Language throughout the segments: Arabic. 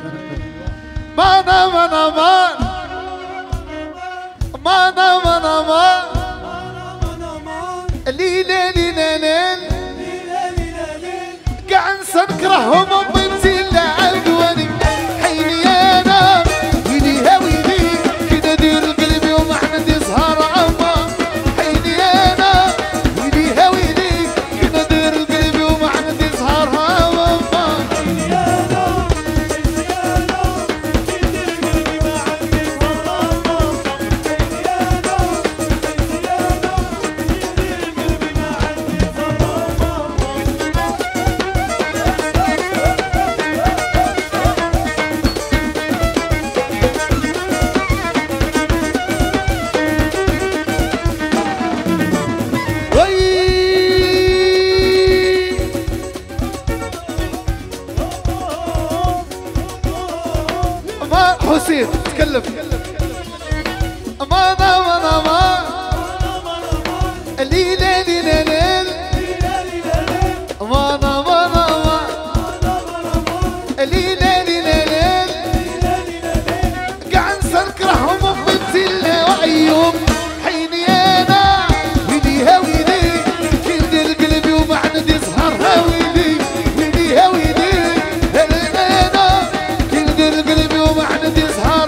مانا مانا مان مانا مانا مان ليلة ليلة ليل قاعد نكرههم وبنتي اللعب ولي حيني انا ويلي هاويلي كدا دير قلبي وما عندي زهر عما حيني انا ويلي هاويلي كدا دير قلبي وما عندي زهر عما حسين تكلم مانا مانا ما ليلة ليلة ليل مانا مانا ما ليلة ليلة ليل قاعد نكرههم وبنتي وعيهم حيني انا ويلي هاويلي كندير قلبي وما عندي زهر هاويلي ويلي هاويلي انا كندير قلبي وما عندي زهر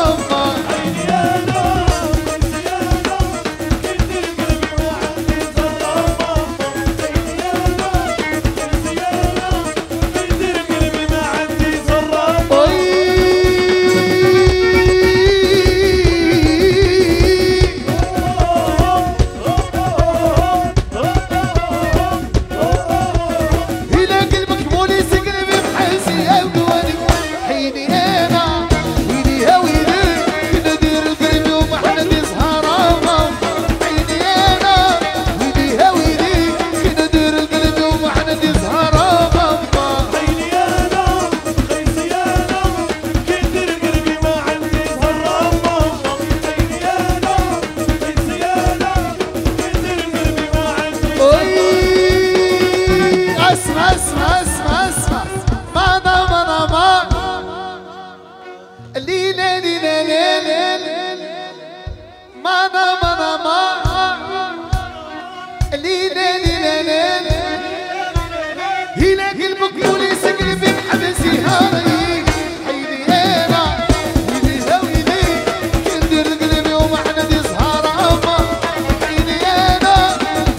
ليلة ليلة ليل مانا مانا ما ليلة ليلة ليل هلا قلبك بوليس قلبي بحبسي هاري حيني انا ويلي هاويلي كندير قلبي وما عندي زهر عما حيني انا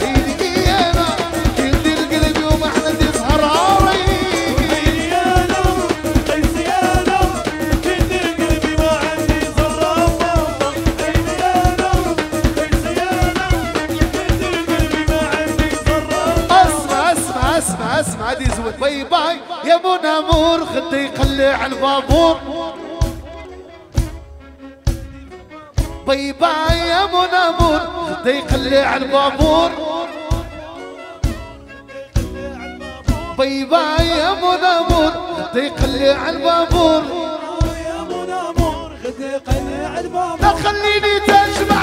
كندير قلبي وما عندي زهر عمري اسمع دي زود باي باي يا منى مور خدي يقلع البابور باي باي يا منى مور خدي يقلع البابور باي باي يا منى مور خدي يقلع البابور يا منى مور خدي يقلع البابور لا تخليني تجمع